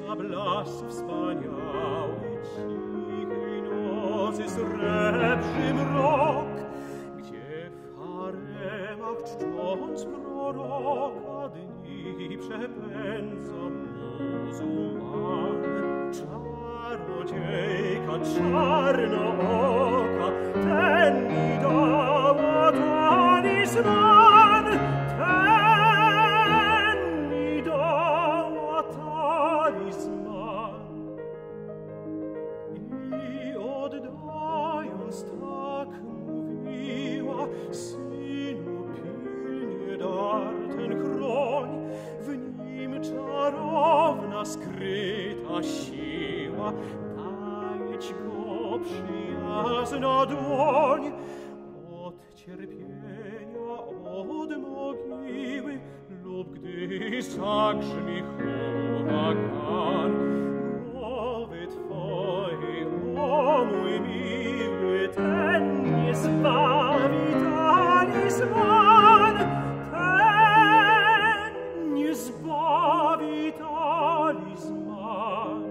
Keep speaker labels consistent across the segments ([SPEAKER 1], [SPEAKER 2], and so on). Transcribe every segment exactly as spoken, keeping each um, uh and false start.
[SPEAKER 1] blask wspaniały, cichej nocy srebrzy mrok, gdzie w haremach czcząc proroka dni przepędza muzułman. Czarodziejka czarnooka, ten mi dała talizman, ten mi dała talizman. I oddając tak mówiła, synu, pilnie dar ten chroń, w nim czarowna skryta siła, dajeć go przyjazna dłoń. Od cierpienia, od mogiły, lub gdy zagrzmi huragan, głowy twojej, o mój miły, ten nie zbawi talizman, ten nie zbawi talizman.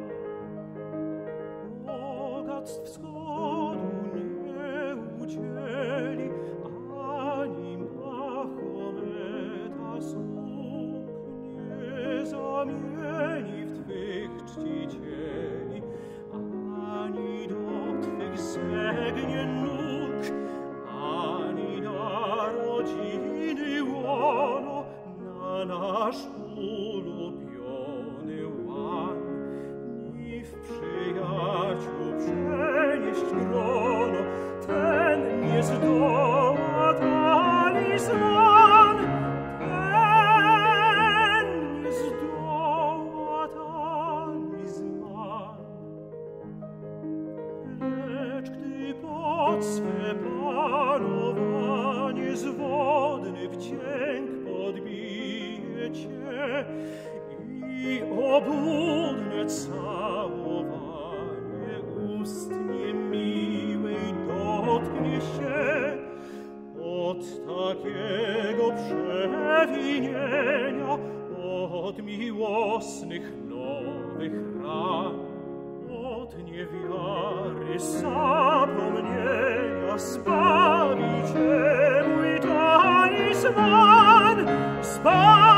[SPEAKER 1] Bogactw wschodu nie udzieli, ani Mahometa sług nie zamieni w twych czcicieli, ani do twych zegnie nóg, ani na rodziny łono, na nasz ulubiony łan, ni w przyjaciół przenieść grono, ten nie zdoła talizman, ten nie zdoła talizman. Lecz gdy pod swe panowanie zwodny wdzięk podbije cię i obłudne całowanie ust niemiłej dotknie się, od takiego przewinienia, od miłosnych nowych ran, od niewiary zapomnienia zbawi cię mój talizman, zbawi